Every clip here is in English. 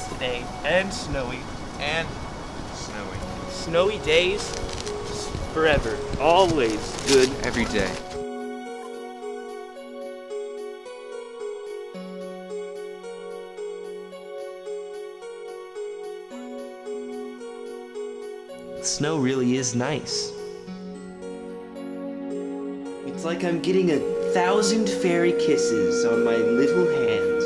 days today, and snowy. And snowy. Snowy days, forever. Always good. Every day. Snow really is nice. It's like I'm getting 1,000 fairy kisses on my little hands.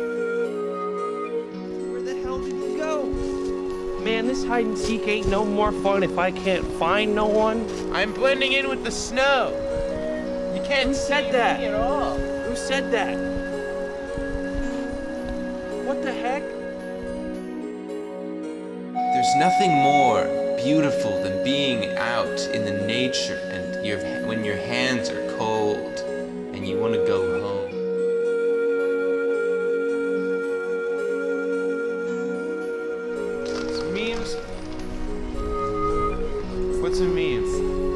Where the hell did you go? Man, this hide and seek ain't no more fun if I can't find no one. I'm blending in with the snow. You can't Who said see that? me at all. Who said that? What the heck? There's nothing more beautiful than being out in the nature and when your hands are cold and you want to go home. Memes? What's a meme?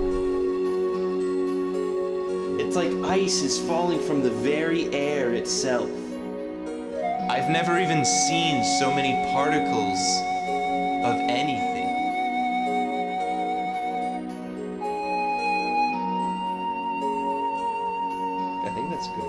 It's like ice is falling from the very air itself. I've never even seen so many particles of anything. I think that's good.